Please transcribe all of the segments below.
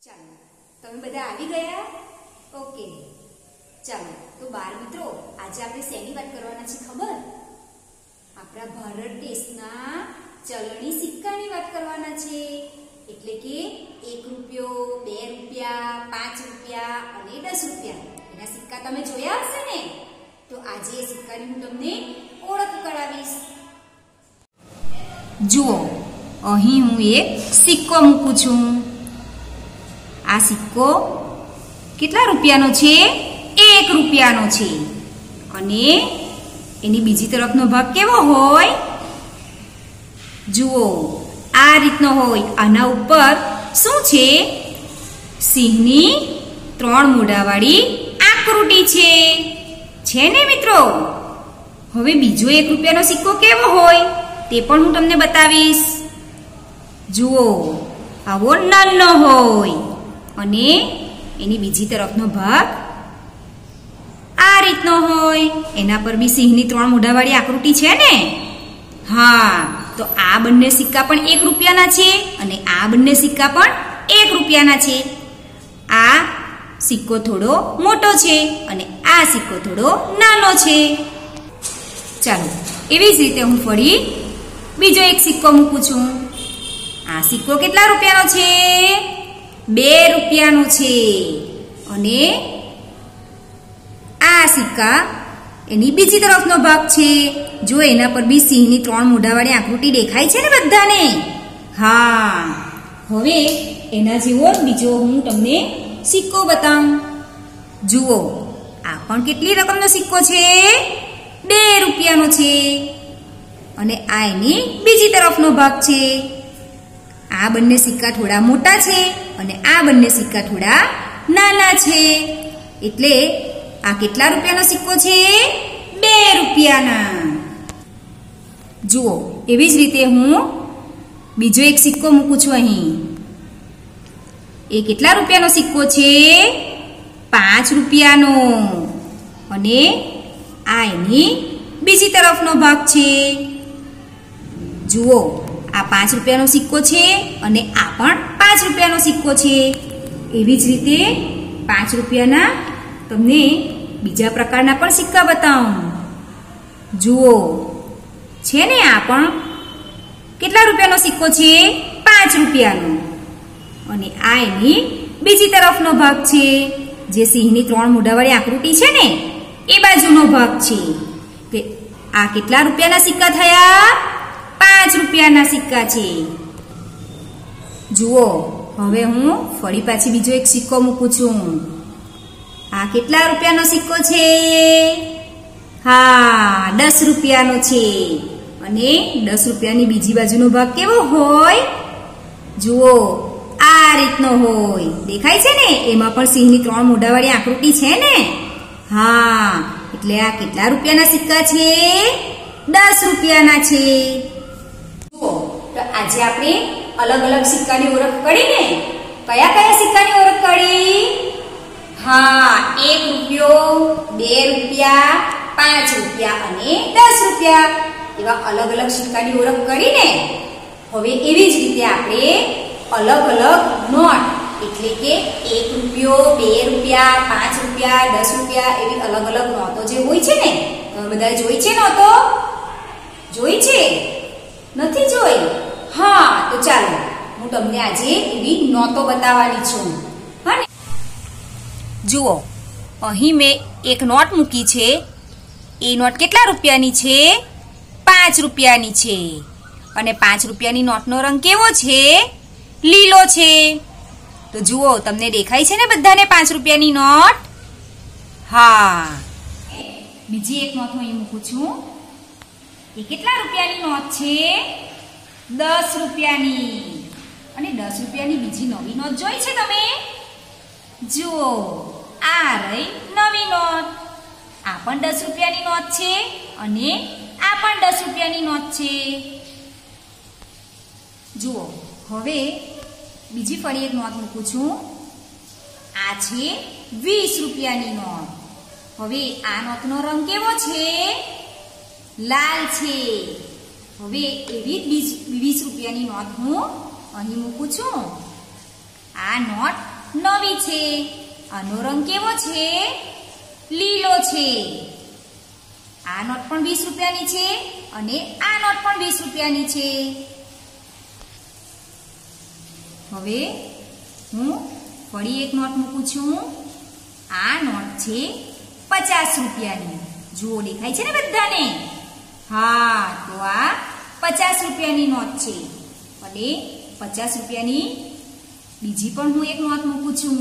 ચાલો તમે બધા આવી ગયા? ઓકે, ચાલો તો બાળ મિત્રો, આજે આપણે શેની વાત કરવાના છે ખબર? આપણા ભારત દેશના ચલણી સિક્કાની વાત કરવાના છે. એટલે કે 1 રૂપિયો, 2 રૂપિયા, 5 રૂપિયા અને 10 રૂપિયા એના સિક્કા તમે જોયા હશે ને? તો આજે એ સિક્કાની હું તમને ઓળખ કરાવીશ. જુઓ, અહીં હું એક સિક્કો મૂકું છું. આ સિક્કો કેટલા રૂપિયાનો છે? 1 રૂપિયાનો છે. અને એની બીજી તરફનો ભાગ કેવો હોય? જુઓ, આ રીતનો હોય. આના ઉપર શું છે? સિંહની 3 મોઢાવાળી આકૃતિ છે ને મિત્રો? હવે બીજો 1 રૂપિયાનો સિક્કો કેવો હોય તે પણ હું તમને બતાવીશ. જુઓ, આવો નાનો હોય અને એની બીજી તરફનો ભાગ આ રીતનો હોય. એના પર બી સિંહની 3 મોઢાવાળી આકૃતિ છે ને? હા, તો આ બંને સિક્કા પણ 1 રૂપિયાના છે અને આ બંને સિક્કા પણ 1 રૂપિયાના છે. આ સિક્કો થોડો મોટો છે અને આ સિક્કો થોડો નાનો છે. ચાલો, એવી જ રીતે હું ફરી બીજો એક સિક્કો મૂકું છું. આ સિક્કો કેટલા રૂપિયાનો છે? 2 રૂપિયાનો છે. અને આ સિક્કા એની બીજી તરફનો ભાગ છે. જો એના પર બી સિંહની 3 મોઢાવાળી આકૃતિ દેખાય છે ને બધાને? હા, હવે એના જેવો બીજો હું તમને સિક્કો બતાવું. જુઓ, આ પણ કેટલી રકમનો સિક્કો છે? 2 રૂપિયાનો છે. અને આ એની બીજી તરફનો ભાગ છે. આ બંને સિક્કા થોડા મોટા છે અને આ બંને સિક્કા થોડા નાના છે. એટલે આ કેટલા રૂપિયાનો સિક્કો છે? 2 રૂપિયાના. જુઓ, એવી જ રીતે હું બીજો એક સિક્કો મૂકું છું અહીં. એ કેટલા રૂપિયાનો સિક્કો છે? 5 રૂપિયાનો. અને આ એની બીજી તરફનો ભાગ છે. જુઓ, આ 5 રૂપિયાનો સિક્કો છે અને આ પણ 5 રૂપિયાનો સિક્કો છે. એવી જ રીતે 5 રૂપિયાના તમને બીજા પ્રકારના પણ સિક્કા બતાવું. જુઓ, છે ને? આ પણ કેટલા રૂપિયાનો સિક્કો છે? 5 રૂપિયાનો. અને આ એની બીજી તરફનો ભાગ છે. જે સિંહની 3 મોઢાવાળી આકૃતિ છે ને એ બાજુનો ભાગ છે. કે આ કેટલા રૂપિયાના સિક્કા થયા? 5 રૂપિયાના સિક્કા છે. જુઓ, હવે હું ફરી પાછી બીજો એક સિક્કો મૂકું છું. આ કેટલા રૂપિયાનો સિક્કો છે? હા, 10 રૂપિયાનો છે. અને 10 રૂપિયાની બીજી બાજુનો ભાગ કેવો હોય? જુઓ, આ રીતનો હોય. દેખાય છે ને? એમાં પણ સિંહની 3 મોઢાવાળી આકૃતિ છે ને? હા, એટલે આ કેટલા રૂપિયાના સિક્કા છે? 10 રૂપિયાના છે. જુઓ, તો આજે આપણે અલગ અલગ સિક્કાની ઓળખ કરી ને? કયા કયા સિક્કાની ઓળખ કરી? હા, 1 રૂપિયો, 2 રૂપિયા, 5 રૂપિયા અને 10 રૂપિયા એવા અલગ અલગ સિક્કાની ઓળખ કરીને હવે એવી જ રીતે આપણે અલગ અલગ નોટ એટલે કે 1 રૂપિયો, 2 રૂપિયા, 5 રૂપિયા, 10 રૂપિયા એવી અલગ અલગ નોટો જે હોય છે ને, બધા જોઈ છે નોટો? જોઈ છે? નથી જોઈ? હા, તો ચાલો હું તમને આજે એવી નોટો બતાવવાની છું. હા ને? જુઓ, અહીં મેં એક નોટ મૂકી છે. એ નોટ કેટલા રૂપિયાની છે? 5 રૂપિયાની છે. અને 5 રૂપિયાની નોટનો રંગ કેવો છે? લીલો છે. તો જુઓ, તમને દેખાય છે ને બધાને 5 રૂપિયાની નોટ? હા, બીજી એક નોટ હું અહીં મૂકું છું. એ કેટલા રૂપિયાની નોટ છે? 10 રૂપિયાની. અને 10 રૂપિયાની બીજી નવી નોટ જોઈ છે તમે? જુઓ, આ રહી નવી નોટ. આ પણ 10 રૂપિયાની નોટ છે અને આ પણ 10 રૂપિયાની નોટ છે. જુઓ, હવે બીજી ફરી એક નોટ મૂકું છું. આ છે 20 રૂપિયાની નોટ. હવે આ નોટનો રંગ કેવો છે? લાલ છે. હવે એવી જ 20 રૂપિયાની નોટ હું અહીં મૂકું છું. આ નોટ નવી છે. આનો રંગ કેવો છે? લીલો છે. આ નોટ પણ 20 રૂપિયાની છે અને આ નોટ પણ 20 રૂપિયાની છે. હવે હું ફરી એક નોટ મૂકું છું. આ નોટ છે 50 રૂપિયાની. જુઓ, દેખાય છે ને બધાને? હા, તો આ 50 રૂપિયાની નોટ છે. અને 50 રૂપિયાની બીજી પણ હું એક નોટ મૂકું છું.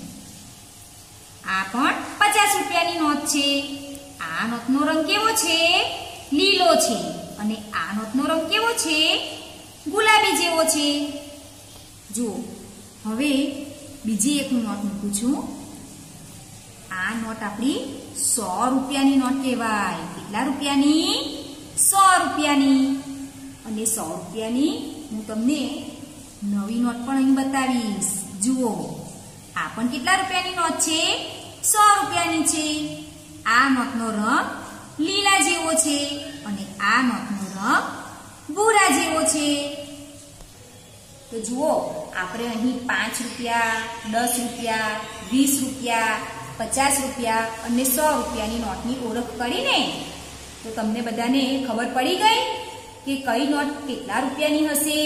આ પણ 50 રૂપિયાની નોટ છે. આ નોટનો રંગ કેવો છે? લીલો છે. અને આ નોટનો રંગ કેવો છે? ગુલાબી જેવો છે. જુઓ, હવે બીજી એક હું નોટ મૂકું છું. આ નોટ આપણી 100 રૂપિયાની નોટ કહેવાય. કેટલા રૂપિયાની? 100 રૂપિયાની. અને 100 રૂપિયાની હું તમને નવી નોટ પણ અહીં બતાવીશ. જુઓ, આ પણ કેટલા રૂપિયાની નોટ છે? 100 રૂપિયાની છે. આ નોટનો રંગ લીલા જેવો છે અને આ નોટનો રંગ ભૂરા જેવો છે. તો જુઓ, આપણે અહીં 5 રૂપિયા, 10 રૂપિયા, 20 રૂપિયા, 50 રૂપિયા અને 100 રૂપિયાની નોટની ઓળખ કરીને તો તમને બધાને ખબર પડી ગઈ કે કઈ નોટ કેટલા રૂપિયાની હશે.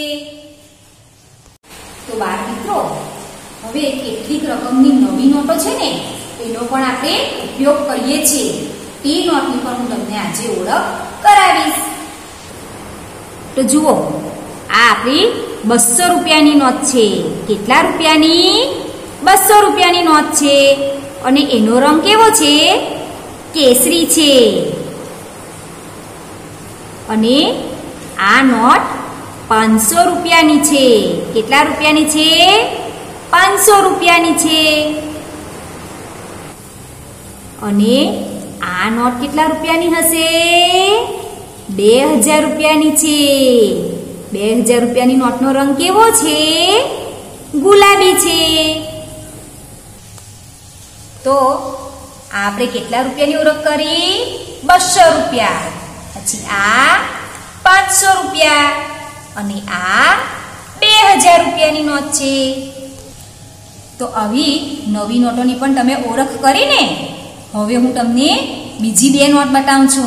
તો બાળ મિત્રો, હવે કેટલીક રકમની નવી નોટો છે ને, એનો પણ આપણે ઉપયોગ કરીએ છીએ. તે નોટની પણ હું તમને આજે ઓળખ કરાવીશ. તો જુઓ, આ આપણી 200 રૂપિયાની નોટ છે. કેટલા રૂપિયાની? 200 રૂપિયાની નોટ છે. અને એનો રંગ કેવો છે? કેસરી છે. અને આ નોટ 500 રૂપિયાની છે. કેટલા રૂપિયાની છે? 500 રૂપિયાની છે. અને આ નોટ કેટલા રૂપિયાની હશે? 2000 રૂપિયાની છે. 2000 રૂપિયાની નોટનો રંગ કેવો છે? ગુલાબી છે. તો આપણે કેટલા રૂપિયાની ઓળખ કરી? 200 રૂપિયા. પછી આ 500 રૂપિયા અને આ 2000 રૂપિયાની નોટ છે. તો આવી નવી નોટોની પણ તમે ઓળખ કરીને હવે હું તમને બીજી 2 નોટ બતાવું છું.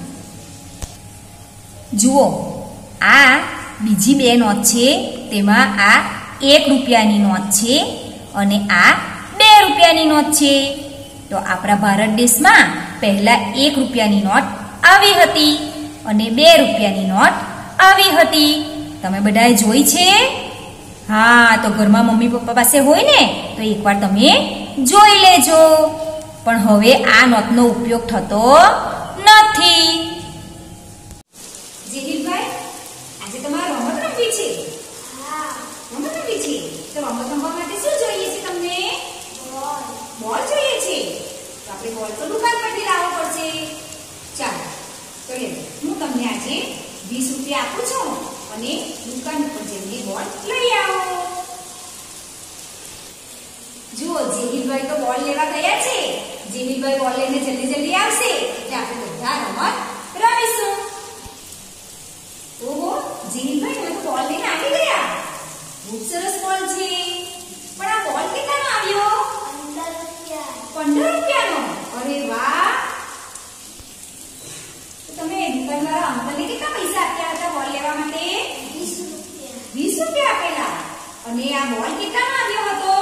જુઓ, આ બીજી 2 નોટ છે. તેમાં આ 1 રૂપિયાની નોટ છે અને આ 2 રૂપિયાની નોટ છે. તો આપણા ભારત દેશમાં પહેલા 1 રૂપિયાની નોટ આવી હતી અને 2 રૂપિયાની નોટ આવી હતી. તમે બધાએ જોઈ છે? હા, તો ઘરમાં મમ્મી પપ્પા પાસે હોય ને તો એકવાર તમે જોઈ લેજો. પણ હવે આ નોટનો ઉપયોગ થતો નથી. જીગીરભાઈ, આજે તમારે રમત રમવી છે? હા, રમત રમવી છે. તો રમત રમવા માટે શું જોઈએ છે તમને? બોલ જોઈએ છે. તો આપણે બોલ તો દુકાન પરથી લાવવો પડશે. ચાલો, તો હું તમને આજે 20 રૂપિયા આપું છું અને દુકાન ઉપર જઈને બોલ લઈ આવો. જુઓ, જેહીરભાઈ તો બોલ લેવા ગયા છે. જેહીરભાઈ બોલ લઈને જલ્દી જલ્દી આવશે એટલે આપણે બધા રમત રમીશું. ઓહો, જેહીરભાઈ તમે તો બોલ લઈને આવી ગયા. ખૂબ સરસ બોલ છે. પણ આ બોલ કેટલાનો આવ્યો? 15 રૂપિયાનો. અરે વાહ! તો તમે દુકાનવાળા અંકલને કેટલા પૈસા આપ્યા હતા બોલ લેવા માટે? 20 રૂપિયા આપેલા. અને આ બોલ કેટલાનો આવ્યો હતો?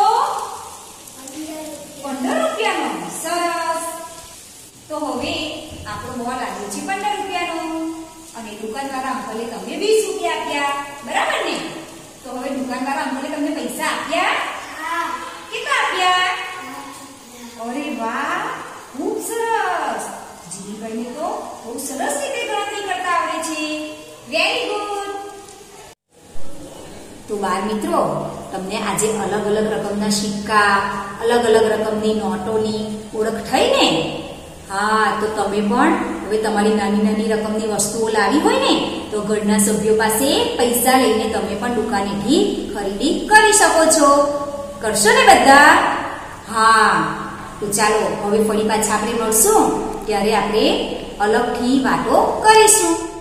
15 રૂપિયાનો. સરસ. તો હવે આપણો બોલ આવ્યો છે 15 રૂપિયાનો અને દુકાનવાળા અંકલે તમને 20 રૂપિયા આપ્યા. બરાબર ને? તો હવે દુકાનવાળા અંકલે તમને પૈસા આપ્યા? હા. કેટલા આપ્યા? અરે વાહ, ખૂબ સરસ. જીવીભાઈને તો બહુ સરસ રીતે ગણતરી કરતા આવડે છે. Very good. તો બાળ મિત્રો, તમને આજે અલગ અલગ રકમના સિક્કા, અલગ અલગ રકમની નોટોની ઓળખ થઈ ને? હા, તો તમે પણ હવે તમારી નાની નાની રકમની વસ્તુઓ લાવી હોય ને તો ઘરના સભ્યો પાસે પૈસા લઈને તમે પણ દુકાનેથી ખરીદી કરી શકો છો. કરશો ને બધા? હા, તો ચાલો હવે ફરી પાછા આપણે મળશું ત્યારે આપણે અલગથી વાતો કરીશું.